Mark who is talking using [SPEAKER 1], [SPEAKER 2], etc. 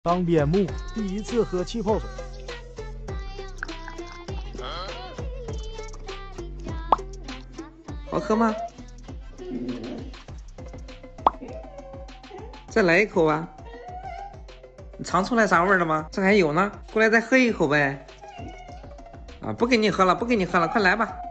[SPEAKER 1] 当边牧第一次喝气泡水，
[SPEAKER 2] 好喝吗？再来一口吧。你尝出来啥味儿了吗？这还有呢，过来再喝一口呗。啊，不给你喝了，不给你喝了，快来吧。